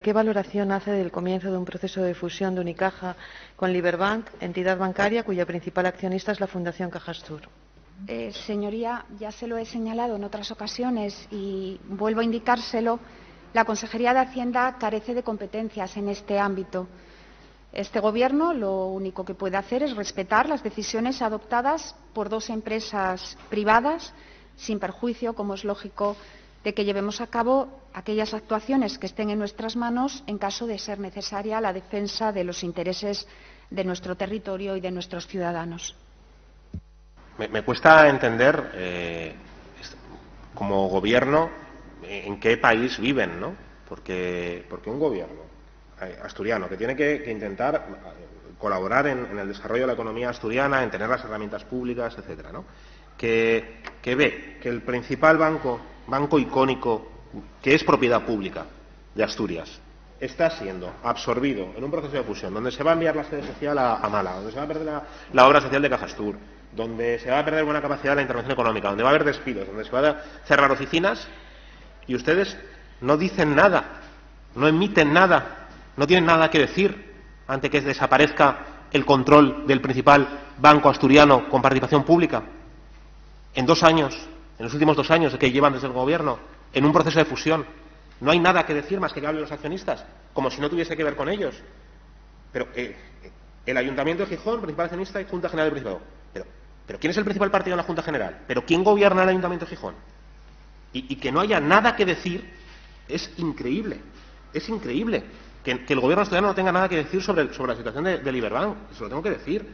¿qué valoración hace del comienzo de un proceso de fusión de Unicaja con Liberbank, entidad bancaria cuya principal accionista es la Fundación Cajastur? Señoría, ya se lo he señalado en otras ocasiones y vuelvo a indicárselo. La Consejería de Hacienda carece de competencias en este ámbito. Este Gobierno lo único que puede hacer es respetar las decisiones adoptadas por dos empresas privadas, sin perjuicio, como es lógico, de que llevemos a cabo aquellas actuaciones que estén en nuestras manos en caso de ser necesaria la defensa de los intereses de nuestro territorio y de nuestros ciudadanos. Me cuesta entender, como Gobierno, en qué país viven, ¿no? Porque un Gobierno asturiano que tiene que intentar colaborar en el desarrollo de la economía asturiana, en tener las herramientas públicas, etcétera, ¿no? Que ve que el principal banco icónico, que es propiedad pública de Asturias, está siendo absorbido en un proceso de fusión donde se va a enviar la sede social a Málaga, donde se va a perder la obra social de Cajastur, donde se va a perder buena capacidad de la intervención económica, donde va a haber despidos, donde se van a cerrar oficinas, y ustedes no dicen nada, no emiten nada, no tienen nada que decir ante que desaparezca el control del principal banco asturiano con participación pública. En 2 años, en los últimos 2 años que llevan desde el Gobierno, en un proceso de fusión, no hay nada que decir más que hablen los accionistas, como si no tuviese que ver con ellos. Pero el Ayuntamiento de Gijón, principal accionista, y Junta General del Principado. Pero ¿quién es el principal partido en la Junta General? ¿Pero quién gobierna el Ayuntamiento de Gijón? Y que no haya nada que decir es increíble. Es increíble que el Gobierno asturiano no tenga nada que decir sobre la situación de Liberbank. Se lo tengo que decir.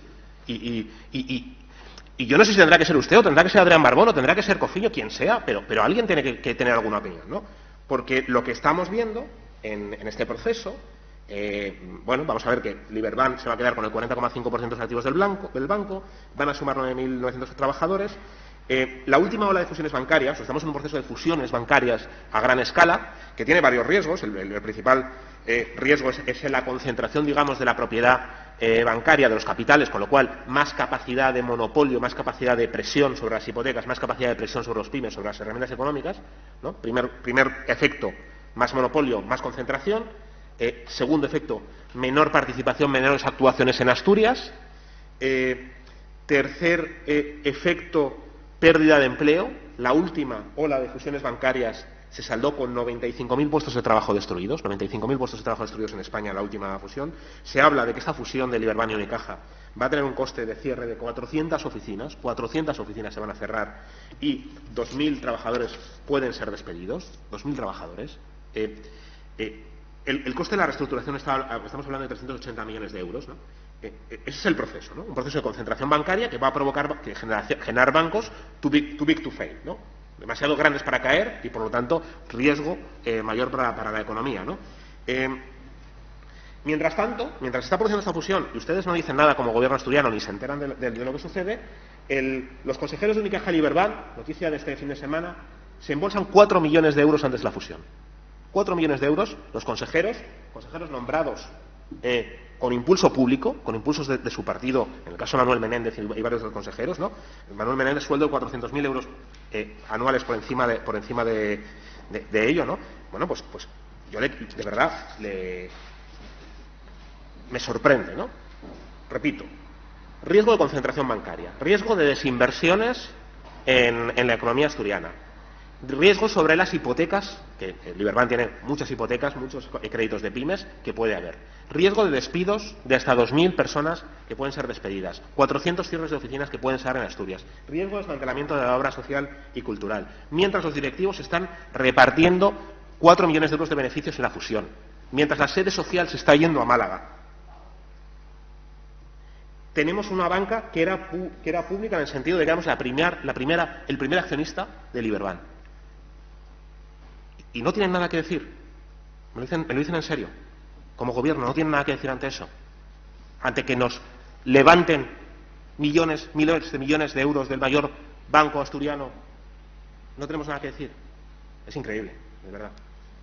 Y yo no sé si tendrá que ser usted, o tendrá que ser Adrián Barbón, o tendrá que ser Cofiño, quien sea, pero alguien tiene que tener alguna opinión, ¿no? Porque lo que estamos viendo en este proceso, bueno, vamos a ver que Liberbank se va a quedar con el 40,5% de los activos del banco, van a sumar 9.900 trabajadores. La última ola de fusiones bancarias, estamos en un proceso de fusiones bancarias a gran escala, que tiene varios riesgos. El principal riesgo es en la concentración, digamos, de la propiedad bancaria, de los capitales, con lo cual más capacidad de monopolio, más capacidad de presión sobre las hipotecas, más capacidad de presión sobre los pymes, sobre las herramientas económicas, ¿no? Primer efecto, más monopolio, más concentración. Segundo efecto, menor participación, menores actuaciones en Asturias. Tercer efecto, pérdida de empleo. La última ola de fusiones bancarias se saldó con 95.000 puestos de trabajo destruidos, 95.000 puestos de trabajo destruidos en España en la última fusión. Se habla de que esta fusión de Liberbank y Unicaja va a tener un coste de cierre de 400 oficinas, 400 oficinas se van a cerrar y 2.000 trabajadores pueden ser despedidos, 2.000 trabajadores. El coste de la reestructuración, estamos hablando de 380 millones de euros, ¿no? Ese es el proceso, ¿no? Un proceso de concentración bancaria que va a provocar generar bancos too big to fail, ¿no? Demasiado grandes para caer y, por lo tanto, riesgo mayor para la economía, ¿no? Mientras tanto, mientras se está produciendo esta fusión y ustedes no dicen nada como Gobierno asturiano ni se enteran de lo que sucede, los consejeros de Unicaja y Liberbank, noticia de este fin de semana, se embolsan 4 millones de euros antes de la fusión. 4 millones de euros los consejeros nombrados con impulso público, con impulsos de su partido, en el caso de Manuel Menéndez y varios de los consejeros, ¿no? Manuel Menéndez, sueldo de 400.000 euros anuales por encima de ello, ¿no? Bueno, pues yo de verdad me sorprende, ¿no? Repito, riesgo de concentración bancaria, riesgo de desinversiones en la economía asturiana, riesgo sobre las hipotecas, que Liberbank tiene muchas hipotecas, muchos créditos de pymes que puede haber, riesgo de despidos de hasta 2.000 personas que pueden ser despedidas, 400 cierres de oficinas que pueden ser en Asturias, riesgo de desmantelamiento de la obra social y cultural, mientras los directivos están repartiendo 4 millones de euros de beneficios en la fusión, mientras la sede social se está yendo a Málaga. Tenemos una banca que era pública en el sentido de que éramos el primer accionista de Liberbank. Y no tienen nada que decir. Me lo dicen en serio. Como Gobierno no tienen nada que decir ante eso. Ante que nos levanten miles de millones de euros del mayor banco asturiano. No tenemos nada que decir. Es increíble, de verdad.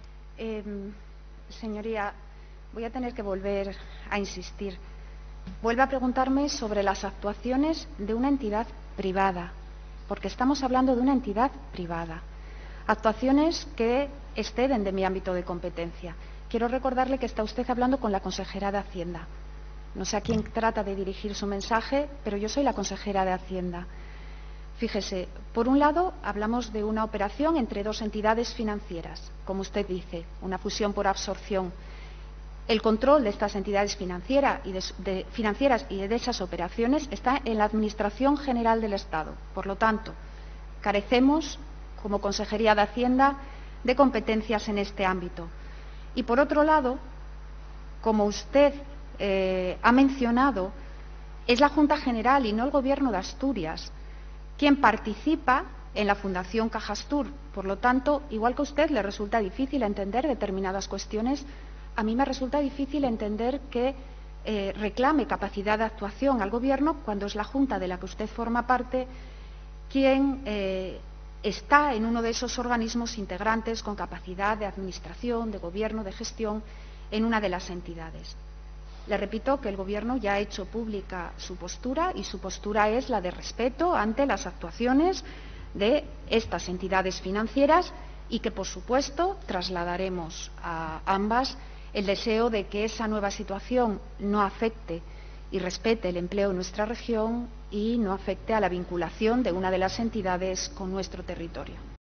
Señoría, voy a tener que volver a insistir. Vuelve a preguntarme sobre las actuaciones de una entidad privada, porque estamos hablando de una entidad privada. Actuaciones que exceden de mi ámbito de competencia. quiero recordarle que está usted hablando con la consejera de Hacienda. No sé a quién trata de dirigir su mensaje, pero yo soy la consejera de Hacienda. Fíjese, por un lado, hablamos de una operación entre dos entidades financieras, como usted dice, una fusión por absorción. El control de estas entidades financieras y de esas operaciones está en la Administración General del Estado. Por lo tanto, carecemos, como Consejería de Hacienda, de competencias en este ámbito. Y, por otro lado, como usted ha mencionado, es la Junta General y no el Gobierno de Asturias quien participa en la Fundación Cajastur. Por lo tanto, igual que a usted le resulta difícil entender determinadas cuestiones, a mí me resulta difícil entender que reclame capacidad de actuación al Gobierno cuando es la Junta de la que usted forma parte quien está en uno de esos organismos integrantes con capacidad de administración, de gobierno, de gestión en una de las entidades. Le repito que el Gobierno ya ha hecho pública su postura y su postura es la de respeto ante las actuaciones de estas entidades financieras y que, por supuesto, trasladaremos a ambas el deseo de que esa nueva situación no afecte y respete el empleo en nuestra región y no afecte a la vinculación de una de las entidades con nuestro territorio.